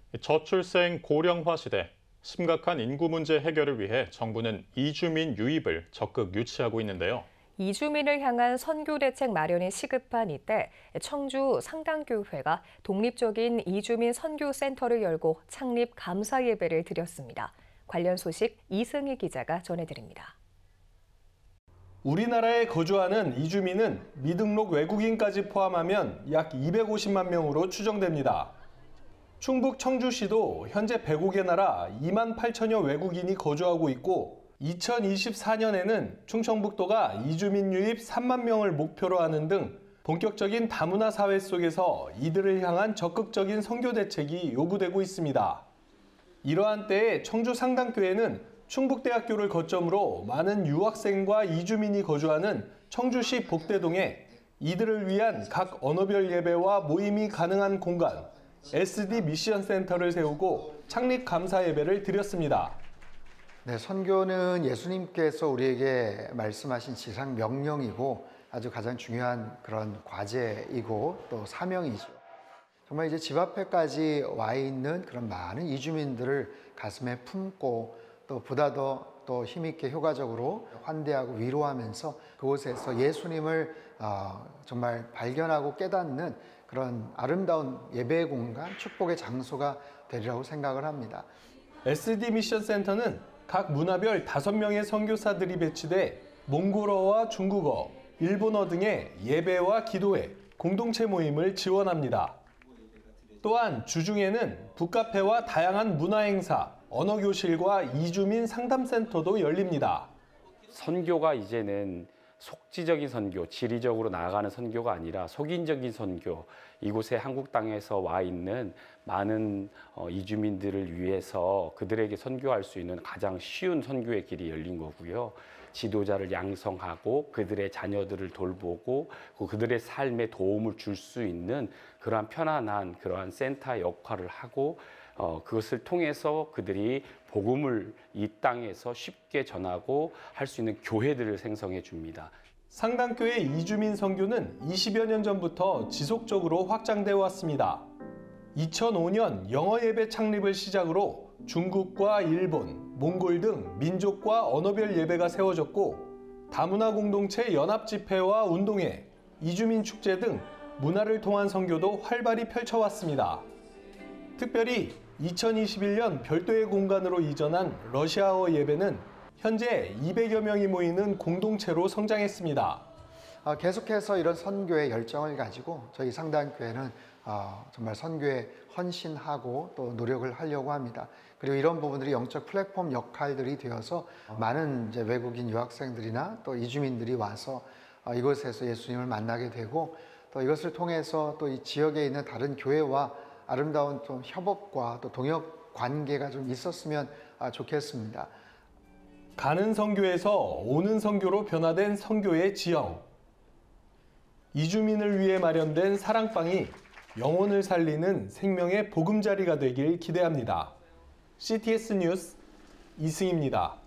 저출생 고령화 시대, 심각한 인구 문제 해결을 위해 정부는 이주민 유입을 적극 유치하고 있는데요. 이주민을 향한 선교 대책 마련이 시급한 이때 청주 상당교회가 독립적인 이주민 선교센터를 열고 창립 감사 예배를 드렸습니다. 관련 소식 이승희 기자가 전해드립니다. 우리나라에 거주하는 이주민은 미등록 외국인까지 포함하면 약 250만 명으로 추정됩니다. 충북 청주시도 현재 105개 나라 2만 8천여 외국인이 거주하고 있고 2024년에는 충청북도가 이주민 유입 3만 명을 목표로 하는 등 본격적인 다문화 사회 속에서 이들을 향한 적극적인 선교 대책이 요구되고 있습니다. 이러한 때에 청주 상당교회는 충북대학교를 거점으로 많은 유학생과 이주민이 거주하는 청주시 복대동에 이들을 위한 각 언어별 예배와 모임이 가능한 공간, SD 미션 센터를 세우고 창립 감사 예배를 드렸습니다. 네, 선교는 예수님께서 우리에게 말씀하신 지상 명령이고 아주 가장 중요한 그런 과제이고 또 사명이죠. 정말 이제 집 앞에까지 와 있는 그런 많은 이주민들을 가슴에 품고 또 보다 더 힘있게 효과적으로 환대하고 위로하면서 그곳에서 예수님을 정말 발견하고 깨닫는 그런 아름다운 예배의 공간, 축복의 장소가 되리라고 생각을 합니다. SD 미션 센터는 각 문화별 5명의 선교사들이 배치돼 몽골어와 중국어, 일본어 등의 예배와 기도회, 공동체 모임을 지원합니다. 또한 주중에는 북카페와 다양한 문화행사, 언어교실과 이주민 상담센터도 열립니다. 선교가 이제는 속지적인 선교, 지리적으로 나아가는 선교가 아니라 속인적인 선교, 이곳에 한국 땅에서 와 있는 많은 이주민들을 위해서 그들에게 선교할 수 있는 가장 쉬운 선교의 길이 열린 거고요. 지도자를 양성하고 그들의 자녀들을 돌보고 그들의 삶에 도움을 줄 수 있는 그러한 편안한 그러한 센터 역할을 하고 그것을 통해서 그들이 복음을 이 땅에서 쉽게 전하고 할 수 있는 교회들을 생성해 줍니다. 상당교회 이주민 선교는 20여 년 전부터 지속적으로 확장되어 왔습니다. 2005년 영어 예배 창립을 시작으로 중국과 일본, 몽골 등 민족과 언어별 예배가 세워졌고 다문화 공동체 연합 집회와 운동회, 이주민 축제 등 문화를 통한 선교도 활발히 펼쳐왔습니다. 특별히 2021년 별도의 공간으로 이전한 러시아어 예배는 현재 200여 명이 모이는 공동체로 성장했습니다. 계속해서 이런 선교의 열정을 가지고 저희 상당교회는 정말 선교에 헌신하고 또 노력을 하려고 합니다. 그리고 이런 부분들이 영적 플랫폼 역할들이 되어서 많은 이제 외국인 유학생들이나 또 이주민들이 와서 이곳에서 예수님을 만나게 되고 또 이것을 통해서 또 이 지역에 있는 다른 교회와 아름다운 좀 협업과 또 동역 관계가 좀 있었으면 좋겠습니다. 가는 선교에서 오는 선교로 변화된 선교의 지형. 이주민을 위해 마련된 사랑방이 영혼을 살리는 생명의 보금자리가 되길 기대합니다. CTS 뉴스 이승입니다.